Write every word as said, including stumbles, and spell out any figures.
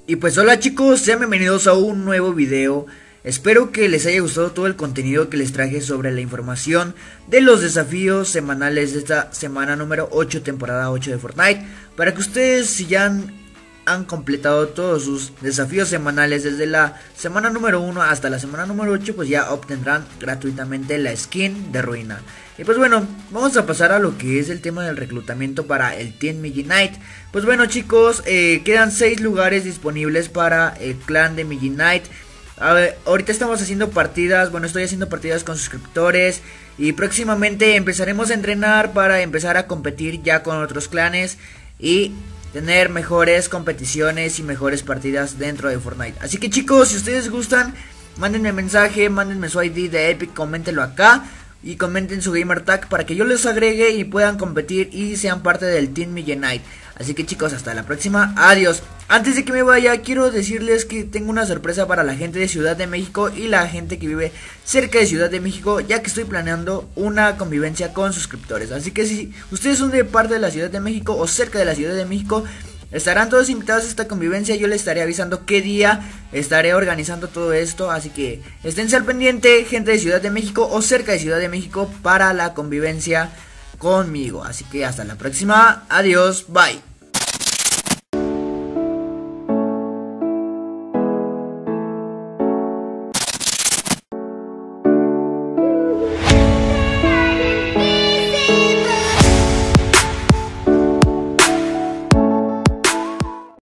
Y pues hola chicos, sean bienvenidos a un nuevo video. Espero que les haya gustado todo el contenido que les traje sobre la información de los desafíos semanales de esta semana número ocho, temporada ocho de Fortnite. Para que ustedes, si ya han, han completado todos sus desafíos semanales desde la semana número uno hasta la semana número ocho, pues ya obtendrán gratuitamente la skin de ruina. Y pues bueno, vamos a pasar a lo que es el tema del reclutamiento para el Team Midnight. Pues bueno chicos, eh, quedan seis lugares disponibles para el clan de Midnight. A ver, ahorita estamos haciendo partidas, bueno estoy haciendo partidas con suscriptores. Y próximamente empezaremos a entrenar para empezar a competir ya con otros clanes y tener mejores competiciones y mejores partidas dentro de Fortnite. Así que chicos, si ustedes gustan, mándenme mensaje, mándenme su I D de Epic, coméntenlo acá. Y comenten su gamer tag para que yo les agregue y puedan competir y sean parte del Team Midnight. Así que chicos, hasta la próxima, adiós. Antes de que me vaya, quiero decirles que tengo una sorpresa para la gente de Ciudad de México y la gente que vive cerca de Ciudad de México, ya que estoy planeando una convivencia con suscriptores. Así que si ustedes son de parte de la Ciudad de México o cerca de la Ciudad de México, estarán todos invitados a esta convivencia. Yo les estaré avisando qué día estaré organizando todo esto. Así que esténse al pendiente, gente de Ciudad de México o cerca de Ciudad de México, para la convivencia conmigo. Así que hasta la próxima, adiós, bye.